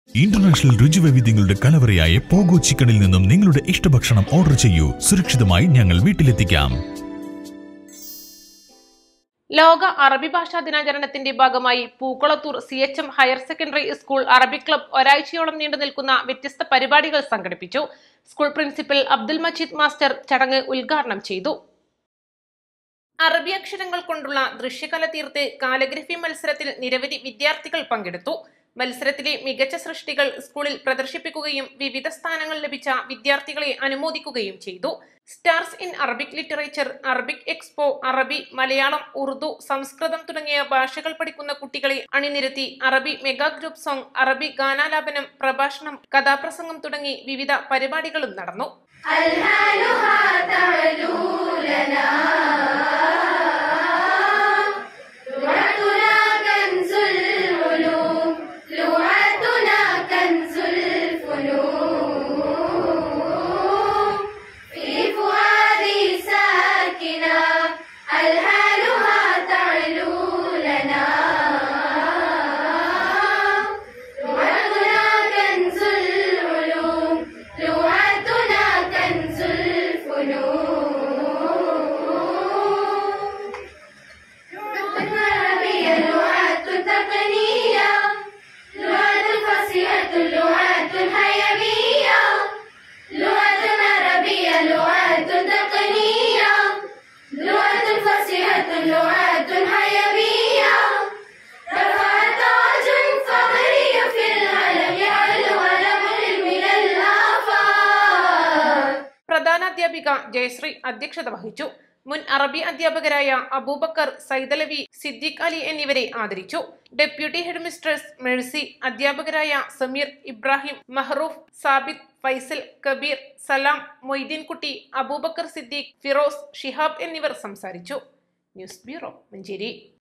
International രുചിവൈവിധ്യങ്ങളുടെ കലവറയായ pogo ചിക്കനിൽ നിന്നും നിങ്ങളുടെ ഇഷ്ടഭക്ഷണം ഓർഡർ ചെയ്യൂ. സുരക്ഷിതമായി ഞങ്ങൾ വീട്ടിലെത്തിക്കാം. ലോക അറബി ഭാഷാ ദിനാചരണത്തിന്റെ ഭാഗമായി Pookkulathur CHM higher secondary school Arabic club ഒരാഴ്ചയോളം നീണ്ടു നിൽക്കുന്ന വ്യത്യസ്ത പരിപാടികൾ സംഘടിപ്പിച്ചു. School principal Abdul Majeed master ചടങ്ങ് ഉദ്ഘാടനം ചെയ്തു. അറബി അക്ഷരങ്ങൾ കൊണ്ടുള്ള ദൃശ്യകല തീർത്ത് കാലിഗ്രഫി മത്സരത്തിൽ നിരവധി വിദ്യാർത്ഥികൾ പങ്കെടുത്തു. മത്സരത്തിലെ മികച്ച സൃഷ്ടികൾ സ്കൂളിൽ പ്രദർശിപ്പിക്കുകയും വിവിധ സ്ഥാനങ്ങൾ ലഭിച്ച വിദ്യാർത്ഥികളെ അനുമോദിക്കുകയും ചെയ്തു. Stars in Arabic literature, Arabic expo, അറബി, മലയാളം, ഉറുദു, സംസ്കൃതം തുടങ്ങിയ ഭാഷകൾ പഠിക്കുന്ന കുട്ടികളെ അണിനിരത്തി അറബി മെഗാ ഗ്രൂപ്പ് സോങ്, അറബി ഗാനാലാപനം, പ്രഭാഷണം, കഥാപ്രസംഗം തുടങ്ങി വിവിധ പരിപാടികളും നടന്നു. പ്രധാനാധ്യാപിക ജയശ്രീ അധ്യക്ഷത വഹിച്ചു. മുൻ അറബി അധ്യാപകരായ അബൂബക്കർ, സൈദലവി, സിദ്ദീഖ് അലി എന്നിവരെ ആദരിച്ചു. ഡെപ്യൂട്ടി ഹെഡ് മിസ്ട്രസ് മേഴ്സി, അധ്യാപകരായ സമീർ, ഇബ്രാഹിം, മഹ്റൂഫ്, സാബിത്, ഫൈസൽ, കബീർ, സലാം, മൊയ്തീൻകുട്ടി, അബൂബക്കർ സിദ്ദീഖ്, ഫിറോസ്, ഷിഹാബ് എന്നിവർ സംസാരിച്ചു. News bureau, Manjeri.